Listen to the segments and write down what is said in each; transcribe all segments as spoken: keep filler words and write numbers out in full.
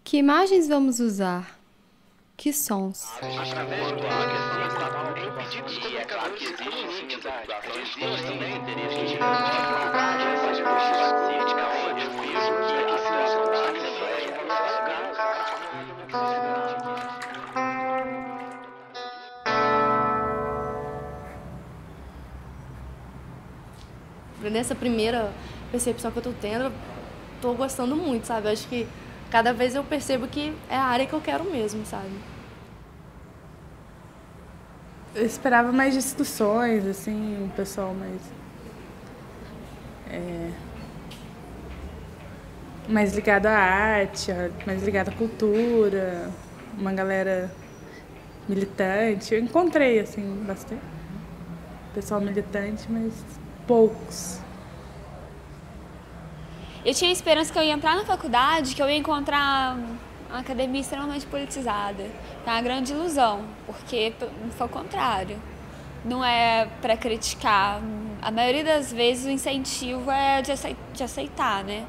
Que imagens vamos usar? Que sons? Nessa primeira percepção que eu tô tendo, eu tô gostando muito, sabe? Eu acho que cada vez eu percebo que é a área que eu quero mesmo, sabe? Eu esperava mais discussões, assim, um pessoal mais... É, mais ligado à arte, mais ligado à cultura, uma galera militante. Eu encontrei, assim, bastante pessoal militante, mas poucos. Eu tinha esperança que eu ia entrar na faculdade, que eu ia encontrar uma academia extremamente politizada. É uma grande ilusão, porque foi o contrário. Não é para criticar. A maioria das vezes o incentivo é de aceitar, de aceitar, né?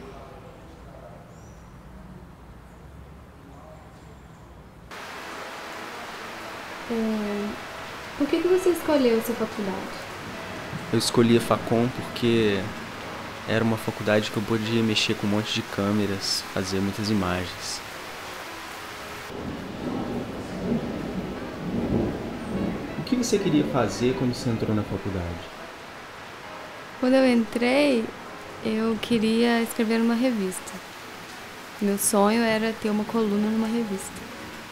É... Por que que você escolheu essa faculdade? Eu escolhi a Facom porque era uma faculdade que eu podia mexer com um monte de câmeras, fazer muitas imagens. O que você queria fazer quando você entrou na faculdade? Quando eu entrei, eu queria escrever numa revista. Meu sonho era ter uma coluna numa revista.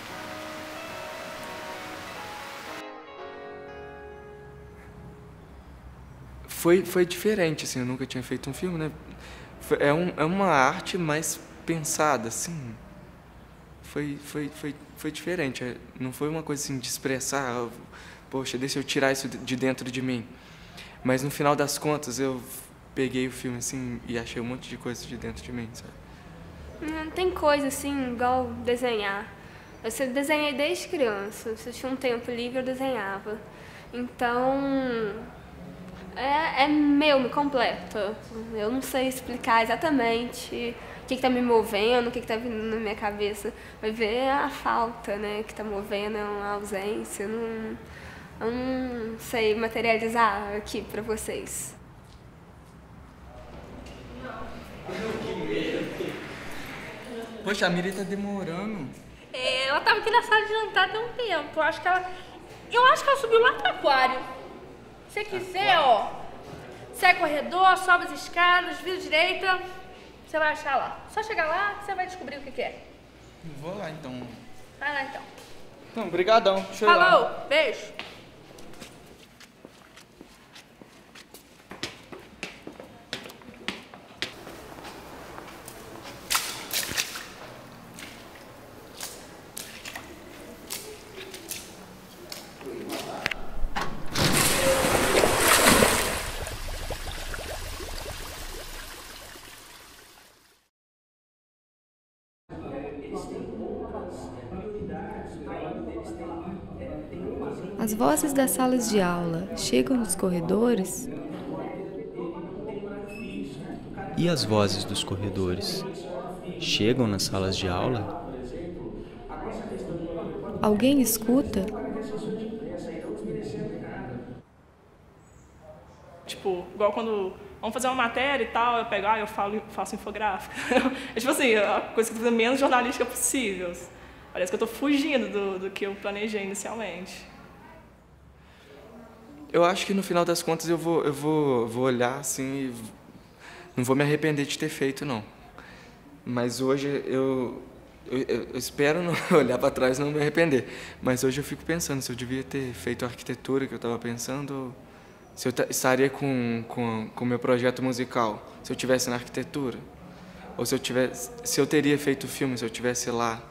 Foi, foi diferente, assim, eu nunca tinha feito um filme, né? Foi, é, um, é uma arte mais pensada, assim. Foi, foi, foi, foi diferente, não foi uma coisa assim de expressar, poxa, deixa eu tirar isso de dentro de mim. Mas no final das contas eu peguei o filme assim e achei um monte de coisa de dentro de mim, sabe? Tem coisa assim, igual desenhar. Eu sempre desenhei desde criança, se eu tinha um tempo livre eu desenhava. Então... É, é meu, me completa. Eu não sei explicar exatamente o que está me movendo, o que está vindo na minha cabeça. Vai ver a falta, né, que está movendo, a ausência. Eu não, eu não sei materializar aqui para vocês. Poxa, a Miri tá demorando. É, ela estava aqui na sala de jantar tem um tempo. Eu acho que ela, eu acho que ela subiu lá pro aquário. Se quiser, ó, segue o corredor, sobe as escadas, vira direita, você vai achar lá. Só chegar lá que você vai descobrir o que, que é. Vou lá então. Vai lá então. Não, brigadão. Deixa eu ir lá. Falou, beijo. As vozes das salas de aula chegam nos corredores? E as vozes dos corredores chegam nas salas de aula? Alguém escuta? Tipo, igual quando vamos fazer uma matéria e tal, eu pego, ah, eu falo, faço infográfica. É tipo assim, a coisa que eu tô fazendo menos jornalística possível. Parece que eu tô fugindo do, do que eu planejei inicialmente. Eu acho que no final das contas eu vou, eu vou, vou olhar assim e não vou me arrepender de ter feito, não. Mas hoje eu, eu, eu espero não olhar para trás e não me arrepender. Mas hoje eu fico pensando se eu devia ter feito a arquitetura que eu estava pensando, se eu estaria com com com o meu projeto musical, se eu tivesse na arquitetura, ou se eu tivesse, se eu teria feito o filme se eu tivesse lá.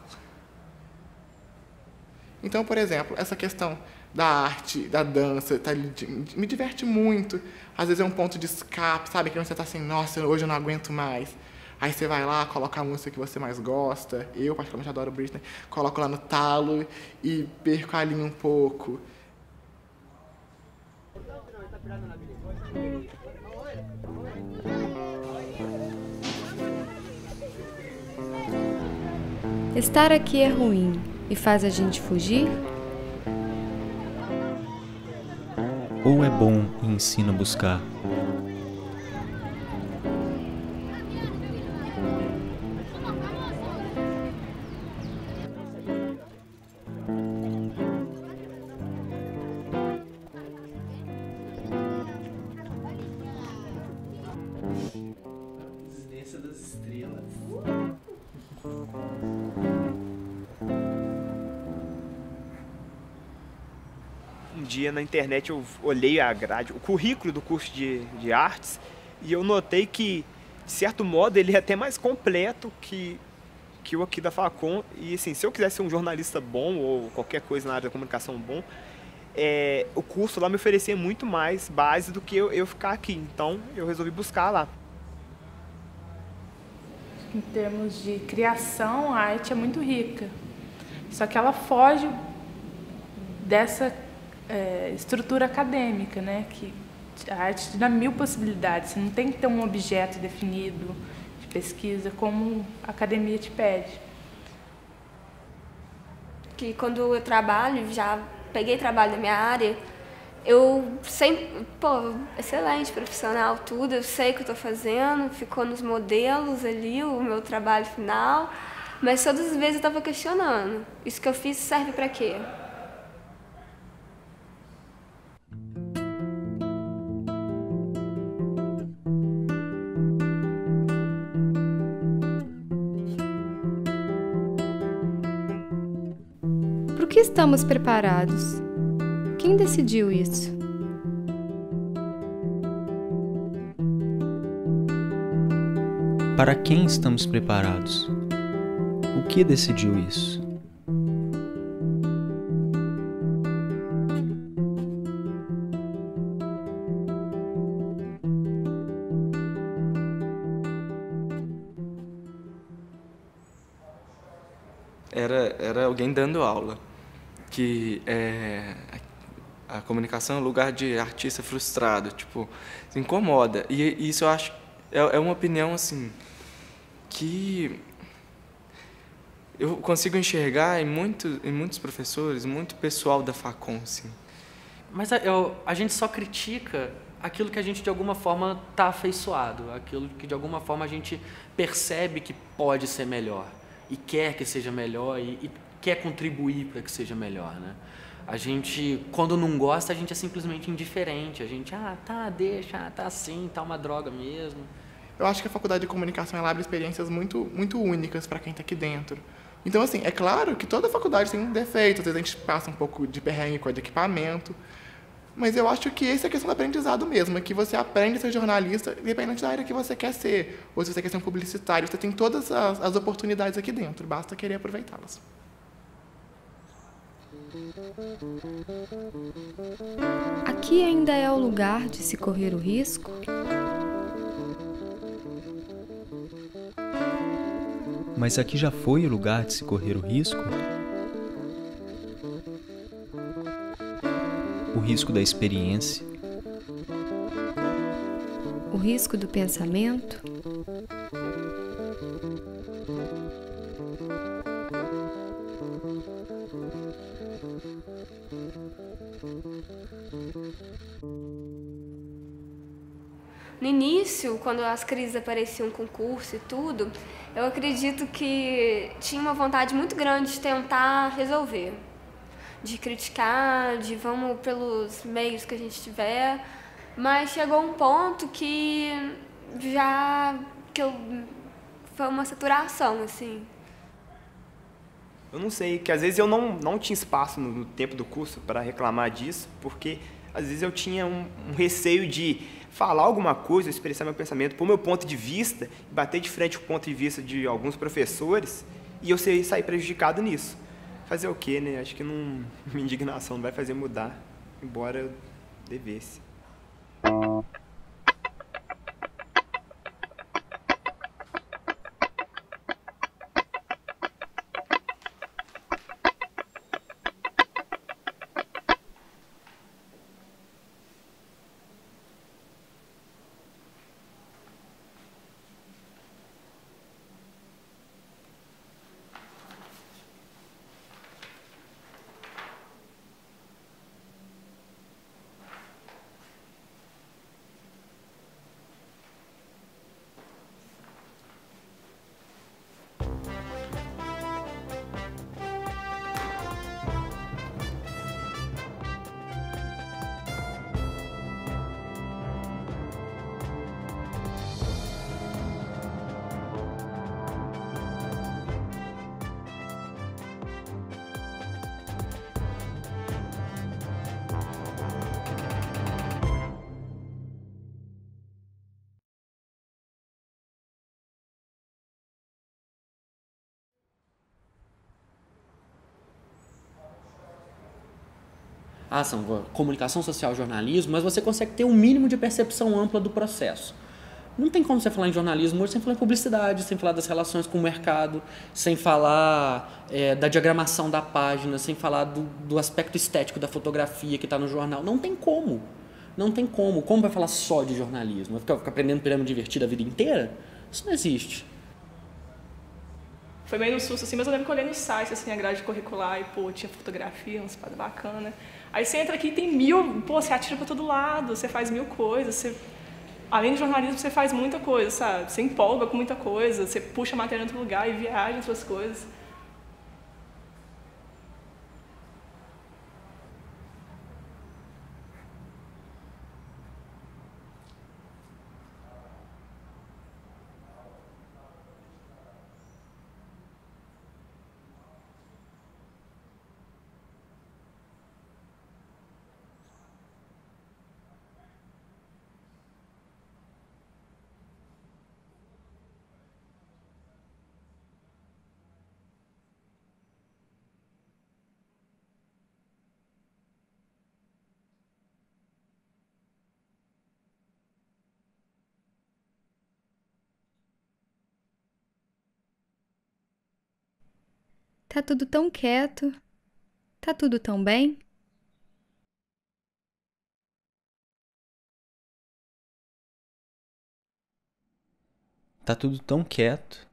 Então, por exemplo, essa questão da arte, da dança, tá, me diverte muito. Às vezes é um ponto de escape, sabe? Que você tá assim, nossa, hoje eu não aguento mais. Aí você vai lá, coloca a música que você mais gosta. Eu, particularmente, adoro Britney. Coloco lá no talo e perco a linha um pouco. Estar aqui é ruim e faz a gente fugir? Ou é bom e ensina a buscar? Residência das Estrelas. Um dia na internet eu olhei a grade, o currículo do curso de, de artes, e eu notei que, de certo modo, ele é até mais completo que, que o aqui da Facom. E assim, se eu quisesse ser um jornalista bom ou qualquer coisa na área da comunicação bom, é, o curso lá me oferecia muito mais base do que eu, eu ficar aqui. Então eu resolvi buscar lá. Em termos de criação, a arte é muito rica. Só que ela foge dessa é, estrutura acadêmica, né? Que a arte te dá mil possibilidades. Você não tem que ter um objeto definido de pesquisa como a academia te pede. Que quando eu trabalho, já peguei trabalho na minha área, eu sempre, pô, excelente, profissional, tudo, eu sei o que eu estou fazendo, ficou nos modelos ali, o meu trabalho final, mas todas as vezes eu estava questionando, isso que eu fiz serve para quê? Para o que estamos preparados? Quem decidiu isso? Para quem estamos preparados? O que decidiu isso? Era, era alguém dando aula, que é, a comunicação é um lugar de artista frustrado, tipo, se incomoda. E, e isso eu acho, é, é uma opinião, assim, que eu consigo enxergar em, muito, em muitos professores, muito pessoal da Facom, assim. Mas eu, a gente só critica aquilo que a gente, de alguma forma, está afeiçoado, aquilo que, de alguma forma, a gente percebe que pode ser melhor e quer que seja melhor e, e quer contribuir para que seja melhor, né? A gente, quando não gosta, a gente é simplesmente indiferente. A gente, ah, tá, deixa, ah, tá assim, tá uma droga mesmo. Eu acho que a faculdade de comunicação ela abre experiências muito, muito únicas para quem está aqui dentro. Então, assim, é claro que toda faculdade tem um defeito, às vezes a gente passa um pouco de perrengue com o equipamento, mas eu acho que essa é a questão do aprendizado mesmo, é que você aprende a ser jornalista, independente da área que você quer ser, ou se você quer ser um publicitário, você tem todas as, as oportunidades aqui dentro, basta querer aproveitá-las. Aqui ainda é o lugar de se correr o risco? Mas aqui já foi o lugar de se correr o risco? O risco da experiência? O risco do pensamento? No início, quando as crises apareciam com o curso e tudo, eu acredito que tinha uma vontade muito grande de tentar resolver, de criticar, de vamos pelos meios que a gente tiver, mas chegou um ponto que já que eu, foi uma saturação, assim. Eu não sei, que às vezes eu não, não tinha espaço no, no tempo do curso para reclamar disso, porque às vezes eu tinha um, um receio de falar alguma coisa, expressar meu pensamento, pôr meu ponto de vista, bater de frente com o ponto de vista de alguns professores e eu sair prejudicado nisso. Fazer o quê, né? Acho que não, minha indignação não vai fazer mudar, embora eu devesse. ah, são comunicação social, jornalismo, mas você consegue ter um mínimo de percepção ampla do processo. Não tem como você falar em jornalismo hoje sem falar em publicidade, sem falar das relações com o mercado, sem falar é, da diagramação da página, sem falar do, do aspecto estético da fotografia que está no jornal. Não tem como. Não tem como. Como vai falar só de jornalismo? Vai ficar, ficar aprendendo pirâmide divertida a vida inteira? Isso não existe. Foi meio no susto, assim, mas eu lembro que eu olhei no site, assim, a grade curricular e, pô, tinha fotografia, umas paradas bacanas. Aí você entra aqui e tem mil, pô, você atira pra todo lado, você faz mil coisas, você... Além de jornalismo, você faz muita coisa, sabe? Você empolga com muita coisa, você puxa a matéria em outro lugar e viaja em outras coisas. Tá tudo tão quieto. Tá tudo tão bem. Tá tudo tão quieto.